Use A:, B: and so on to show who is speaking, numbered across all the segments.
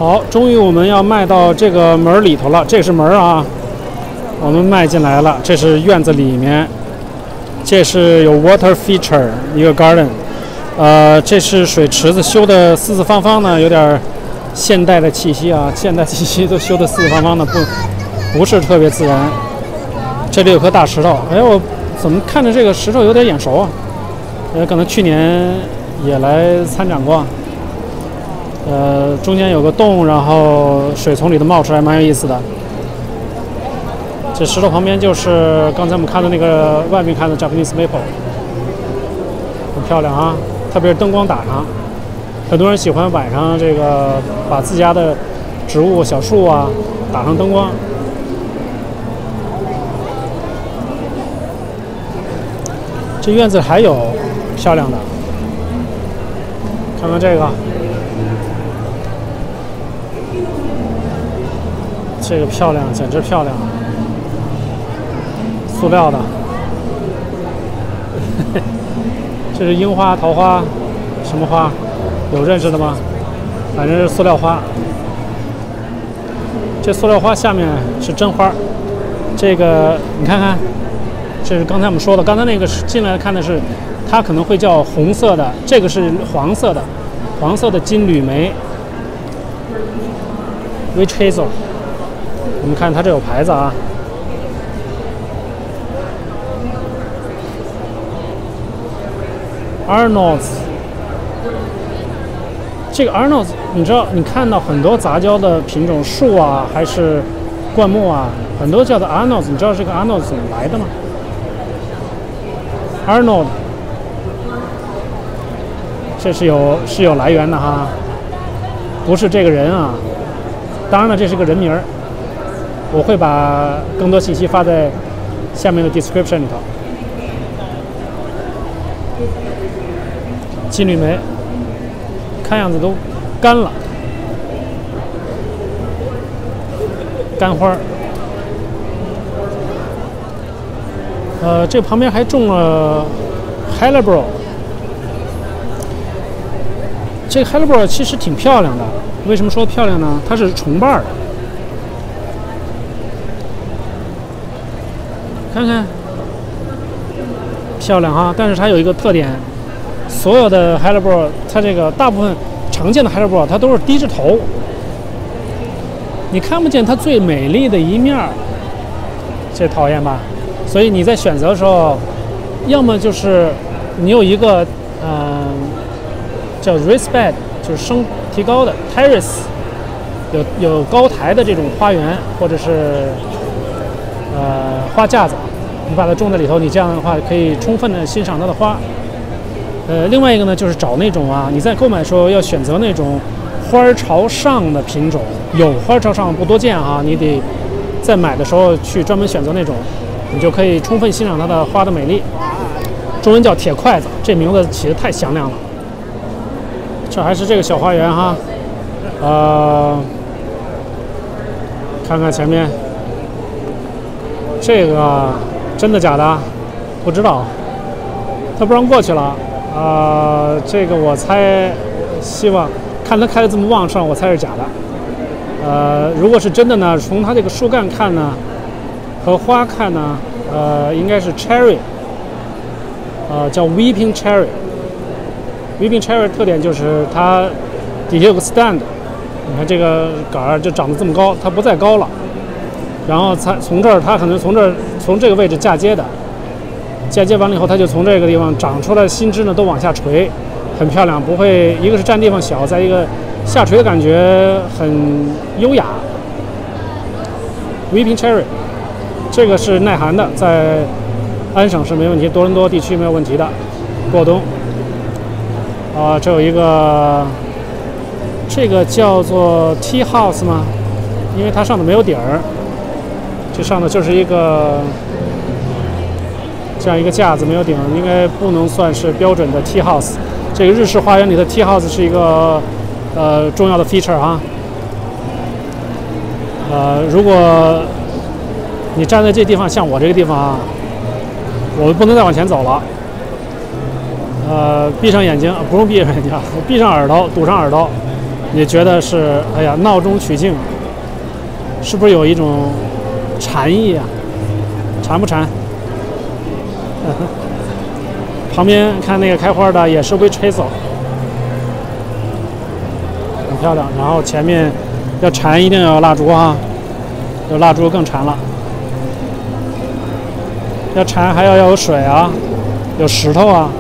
A: 好，终于我们要迈到这个门里头了。这是门啊，我们迈进来了。这是院子里面，这是有 water feature 一个 garden。这是水池子，修的四四方方的，有点现代的气息啊。现代气息都修的四四方方的，不是特别自然。这里有颗大石头，哎，我怎么看着这个石头有点眼熟啊？可能去年也来参展过。中间有个洞，然后水从里头冒出来，蛮有意思的。这石头旁边就是刚才我们看的那个外面看的 Japanese maple， 很漂亮啊，特别是灯光打上，很多人喜欢晚上这个把自家的植物、小树啊打上灯光。这院子还有漂亮的，看看这个。这个漂亮，简直漂亮！塑料的，这是樱花、桃花，什么花？有认识的吗？反正是塑料花。这塑料花下面是真花。这个你看看，这是刚才我们说的，刚才那个是进来看的是，它可能会叫红色的，这个是黄色的，黄色的金缕梅 ，witch hazel。我们看它这有牌子啊 ，Arnold's。这个 Arnold's， 你知道，你看到很多杂交的品种树啊，还是灌木啊，很多叫做 Arnold's。你知道这个 Arnold's 怎么来的吗 ？Arnold， 这是有来源的哈，不是这个人啊。当然了，这是个人名儿。我会把更多信息发在下面的 description 里头。金缕梅，看样子都干了，干花。这旁边还种了 Helleborg。这个 Helleborg 其实挺漂亮的，为什么说漂亮呢？它是重瓣的。看看，漂亮哈！但是它有一个特点，所有的 Helleborg， 它这个大部分常见的 Helleborg， 它都是低着头，你看不见它最美丽的一面，这讨厌吧？所以你在选择的时候，要么就是你有一个叫 raised bed， 就是提高的 terrace， 有高台的这种花园，或者是花架子，你把它种在里头，你这样的话可以充分的欣赏它的花。另外一个呢，就是找那种你在购买的时候要选择那种花朝上的品种，有花朝上不多见啊，你得在买的时候去专门选择那种，你就可以充分欣赏它的花的美丽。中文叫铁筷子，这名字起得太响亮了。这还是这个小花园哈，看看前面。这个真的假的？不知道，他不让过去了。这个我猜，希望看他开的这么旺盛，我猜是假的。如果是真的呢，从它这个树干看呢，和花看呢，应该是 cherry， 叫 weeping cherry。weeping cherry 特点就是它底下有个 stand， 你看这个杆儿就长得这么高，它不再高了。然后从这儿，它可能从这个位置嫁接的，嫁接完了以后，它就从这个地方长出来，新枝呢都往下垂，很漂亮，不会一个是占地方小，再一个下垂的感觉很优雅。Weeping cherry， 这个是耐寒的，在安省是没问题，多伦多地区没有问题的，过冬。这有一个，这个叫做 tea house 吗？因为它上头没有底儿。这上头就是一个这样一个架子，没有顶，应该不能算是标准的 tea house。这个日式花园里的 tea house 是一个重要的 feature 啊。如果你站在这地方，像我这个地方啊，我不能再往前走了。闭上眼睛，不用闭上眼睛，闭上耳朵，堵上耳朵， 也觉得是哎呀闹中取静，是不是有一种禅意啊？馋不馋？旁边看那个开花的也是 witch hazel， 很漂亮。然后前面要馋一定要有蜡烛啊，有蜡烛更馋了。要馋还要有水啊，有石头啊。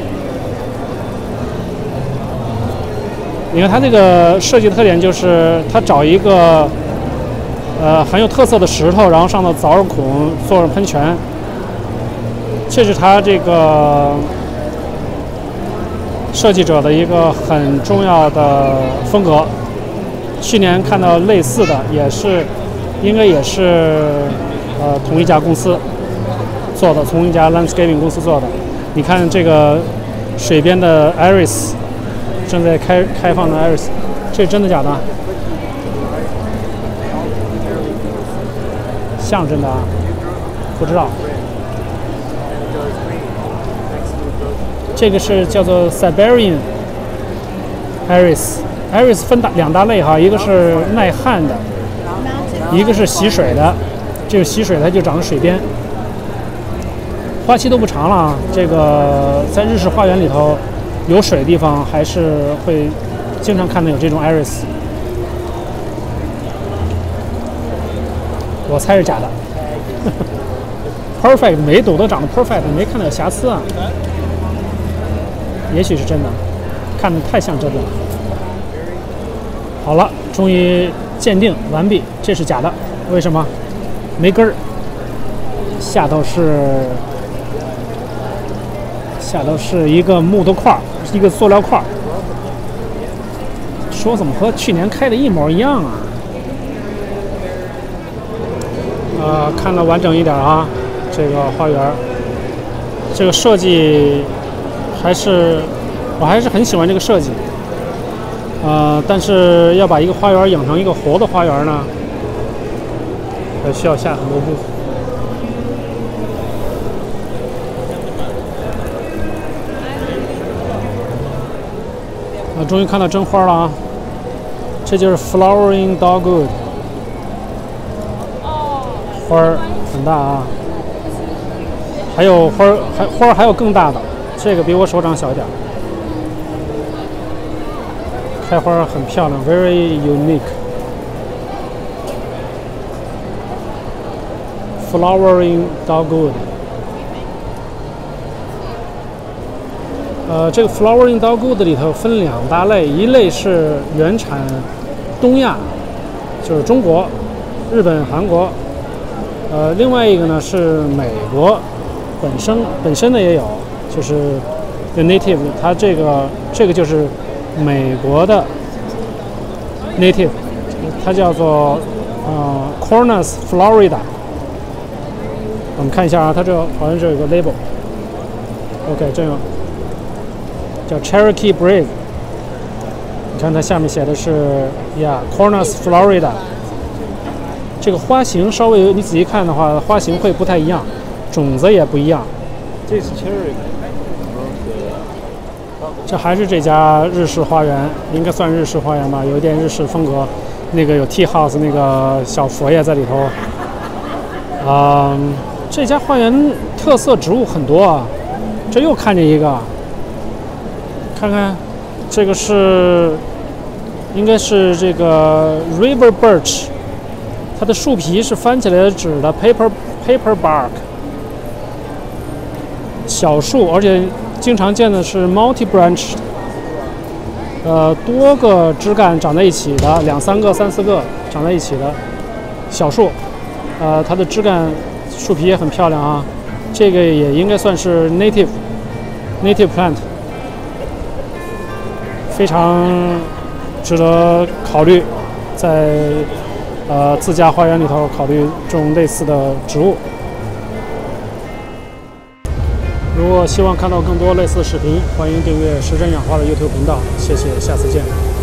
A: 你看它这个设计特点就是它找一个很有特色的石头，然后上头凿着孔做上喷泉，这是它这个设计者的一个很重要的风格。去年看到类似的，应该也是同一家公司做的，同一家 landscaping 公司做的。你看这个水边的 iris， 正在开放的 iris， 这是真的假的？像真的啊？不知道。这个是叫做 Siberian iris， 分两大类哈，一个是耐旱的，一个是吸水的。这个吸水它就长在水边，花期都不长了啊。这个在日式花园里头有水的地方，还是会经常看到有这种 iris。我猜是假的。perfect， 每一朵都长得 perfect， 没看到有瑕疵啊。也许是真的，看得太像真的了。好了，终于鉴定完毕，这是假的。为什么？没根儿，下头是一个木头块，一个塑料块。说怎么和去年开的一模一样啊？看得完整一点啊，这个花园，这个设计我还是很喜欢这个设计。但是要把一个花园养成一个活的花园呢，还需要下很多步。终于看到真花了啊！这就是 flowering dogwood， 花儿很大啊，还有花儿还有更大的，这个比我手掌小一点。开花很漂亮 ，very unique。flowering dogwood。这个 flowering dogwood 里头分两大类，一类是原产东亚，就是中国、日本、韩国。另外一个呢是美国本身的也有，就是 the native， 它这个就是美国的 native， 它叫做Cornus Florida。我们看一下啊，它这好像是有个 label。OK， 这样叫 Cherokee Brave。你看它下面写的是 Cornus Florida。这个花型稍微你仔细看的话，花型会不太一样，种子也不一样。
B: 这是 Cherry。
A: 这还是这家日式花园，应该算日式花园吧，有一点日式风格。那个有 tea house 那个小佛爷在里头。这家花园特色植物很多啊。这又看见一个，看看，这个应该是这个 River Birch， 它的树皮是翻起来的纸的 paper bark。小树，而且经常见的是 multi branch， 多个枝干长在一起的，2、3个、3、4个长在一起的小树，它的枝干树皮也很漂亮啊。这个也应该算是 native plant， 非常值得考虑，在自家花园里头考虑种类似的植物。如果希望看到更多类似的视频，欢迎订阅时针养花的 YouTube 频道。谢谢，下次见。